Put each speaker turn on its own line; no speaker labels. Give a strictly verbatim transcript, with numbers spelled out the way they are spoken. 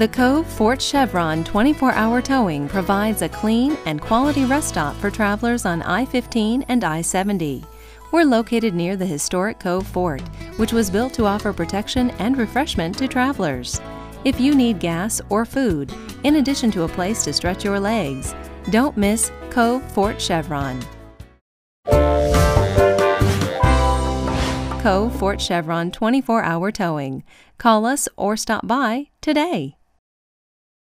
The Cove Fort Chevron twenty-four hour towing provides a clean and quality rest stop for travelers on I fifteen and I seventy. We're located near the historic Cove Fort, which was built to offer protection and refreshment to travelers. If you need gas or food, in addition to a place to stretch your legs, don't miss Cove Fort Chevron. Cove Fort Chevron twenty-four hour towing. Call us or stop by today.